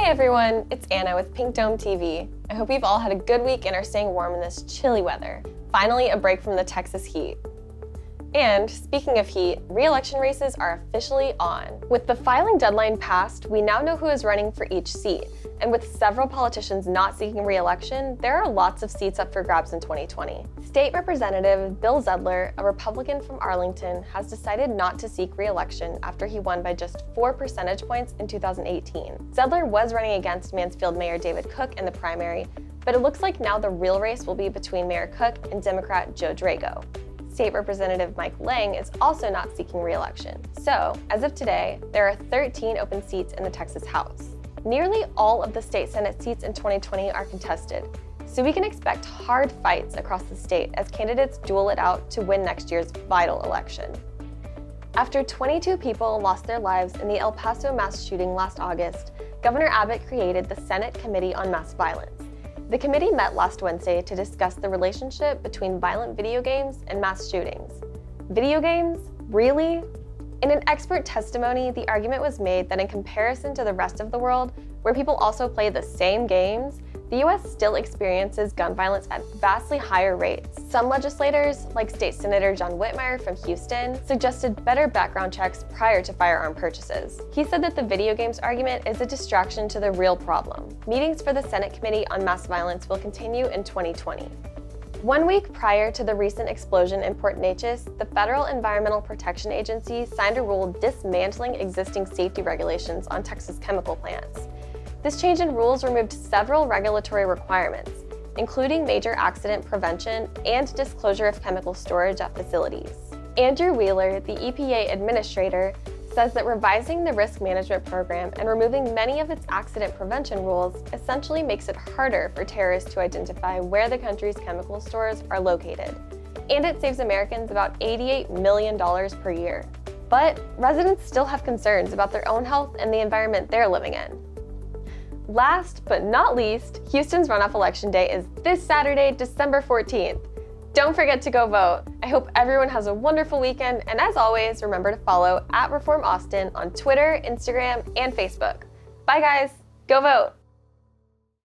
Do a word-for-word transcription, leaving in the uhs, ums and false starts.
Hey everyone, it's Anna with Pink Dome T V. I hope you've all had a good week and are staying warm in this chilly weather. Finally, a break from the Texas heat. And speaking of heat, re-election races are officially on. With the filing deadline passed, we now know who is running for each seat. And with several politicians not seeking re-election, there are lots of seats up for grabs in twenty twenty. State Representative Bill Zedler, a Republican from Arlington, has decided not to seek re-election after he won by just four percentage points in two thousand eighteen. Zedler was running against Mansfield Mayor David Cook in the primary, but it looks like now the real race will be between Mayor Cook and Democrat Joe Drago. State Representative Mike Lang is also not seeking re-election. So, as of today, there are thirteen open seats in the Texas House. Nearly all of the state Senate seats in twenty twenty are contested, so we can expect hard fights across the state as candidates duel it out to win next year's vital election. After twenty-two people lost their lives in the El Paso mass shooting last August, Governor Abbott created the Senate Committee on Mass Violence. The committee met last Wednesday to discuss the relationship between violent video games and mass shootings. Video games? Really? In an expert testimony, the argument was made that in comparison to the rest of the world, where people also play the same games, the U S still experiences gun violence at vastly higher rates. Some legislators, like State Senator John Whitmire from Houston, suggested better background checks prior to firearm purchases. He said that the video games argument is a distraction to the real problem. Meetings for the Senate Committee on Mass Violence will continue in twenty twenty. One week prior to the recent explosion in Port Neches, the Federal Environmental Protection Agency signed a rule dismantling existing safety regulations on Texas chemical plants. This change in rules removed several regulatory requirements, including major accident prevention and disclosure of chemical storage at facilities. Andrew Wheeler, the E P A administrator, says that revising the risk management program and removing many of its accident prevention rules essentially makes it harder for terrorists to identify where the country's chemical stores are located. And it saves Americans about eighty-eight million dollars per year. But residents still have concerns about their own health and the environment they're living in. Last but not least, Houston's runoff election day is this Saturday, December fourteenth. Don't forget to go vote. I hope everyone has a wonderful weekend, and as always, remember to follow at Reform Austin on Twitter, Instagram, and Facebook. Bye guys, go vote!